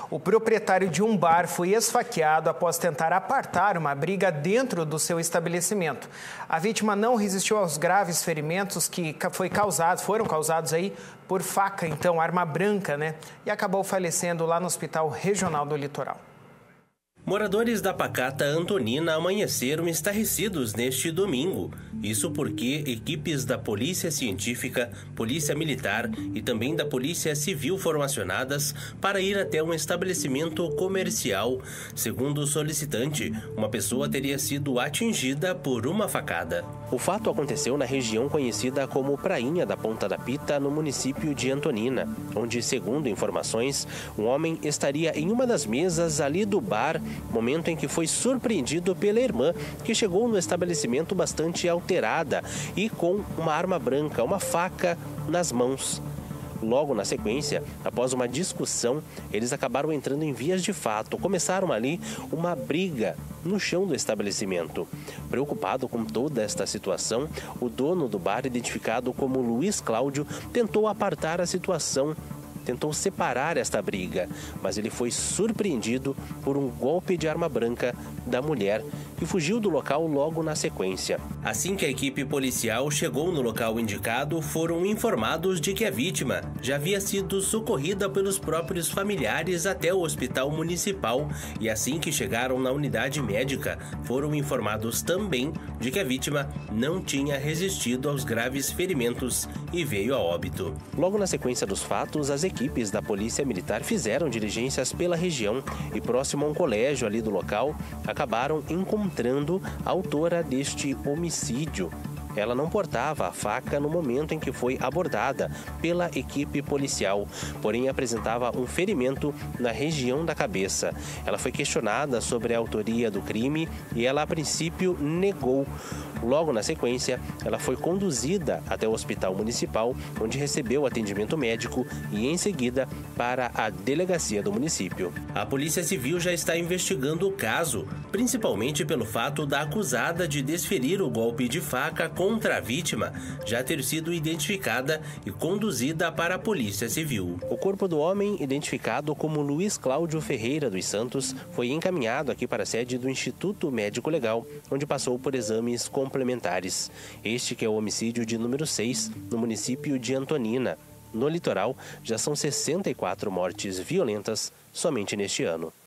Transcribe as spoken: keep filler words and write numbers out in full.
O proprietário de um bar foi esfaqueado após tentar apartar uma briga dentro do seu estabelecimento. A vítima não resistiu aos graves ferimentos que foi causado, foram causados aí por faca, então arma branca, né? E acabou falecendo lá no Hospital Regional do Litoral. Moradores da pacata Antonina amanheceram estarrecidos neste domingo. Isso porque equipes da Polícia Científica, Polícia Militar e também da Polícia Civil foram acionadas para ir até um estabelecimento comercial. Segundo o solicitante, uma pessoa teria sido atingida por uma facada. O fato aconteceu na região conhecida como Prainha da Ponta da Pita, no município de Antonina, onde, segundo informações, um homem estaria em uma das mesas ali do bar, momento em que foi surpreendido pela irmã, que chegou no estabelecimento bastante alterada e com uma arma branca, uma faca nas mãos. Logo na sequência, após uma discussão, eles acabaram entrando em vias de fato. Começaram ali uma briga no chão do estabelecimento. Preocupado com toda esta situação, o dono do bar, identificado como Luiz Cláudio, tentou apartar a situação. Tentou separar esta briga, mas ele foi surpreendido por um golpe de arma branca da mulher, que fugiu do local logo na sequência. Assim que a equipe policial chegou no local indicado, foram informados de que a vítima já havia sido socorrida pelos próprios familiares até o hospital municipal, e assim que chegaram na unidade médica, foram informados também de que a vítima não tinha resistido aos graves ferimentos e veio a óbito. Logo na sequência dos fatos, as equipes da Polícia Militar fizeram diligências pela região e, próximo a um colégio ali do local, acabaram encontrando a autora deste homicídio. Ela não portava a faca no momento em que foi abordada pela equipe policial, porém apresentava um ferimento na região da cabeça. Ela foi questionada sobre a autoria do crime e ela, a princípio, negou. Logo na sequência, ela foi conduzida até o hospital municipal, onde recebeu atendimento médico e, em seguida, para a delegacia do município. A Polícia Civil já está investigando o caso, principalmente pelo fato da acusada de desferir o golpe de faca contra a vítima já ter sido identificada e conduzida para a Polícia Civil. O corpo do homem, identificado como Luiz Cláudio Ferreira dos Santos, foi encaminhado aqui para a sede do Instituto Médico Legal, onde passou por exames complementares. Este que é o homicídio de número seis, no município de Antonina. No litoral, já são sessenta e quatro mortes violentas somente neste ano.